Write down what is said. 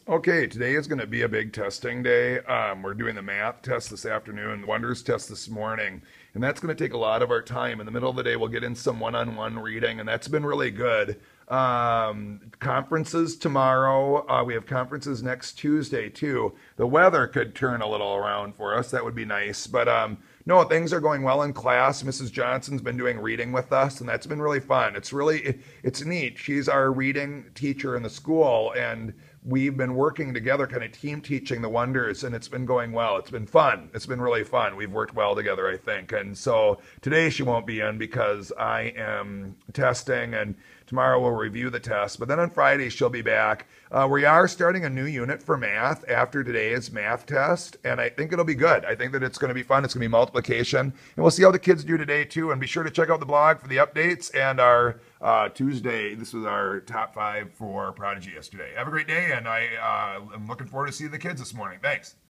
Okay, today is going to be a big testing day. We're doing the math test this afternoon, the wonders test this morning, and that's going to take a lot of our time. In the middle of the day, we'll get in some one-on-one reading, and that's been really good. Conferences tomorrow. We have conferences next Tuesday too. The weather could turn a little around for us. That would be nice, but no, things are going well in class. Mrs. Johnson's been doing reading with us, and that's been really fun. It's neat. She's our reading teacher in the school, and we've been working together, kind of team teaching the wonders, and it's been going well. It's been fun. It's been really fun. We've worked well together, I think. And so today she won't be in because I am testing, and tomorrow we'll review the test. But then on Friday she'll be back. We are starting a new unit for math after today's math test, and I think it'll be good. I think that it's going to be fun. It's going to be multiplication, and we'll see how the kids do today too. And be sure to check out the blog for the updates and our Tuesday. This was our top 5 for Prodigy yesterday. Have a great day, and I am looking forward to seeing the kids this morning. Thanks.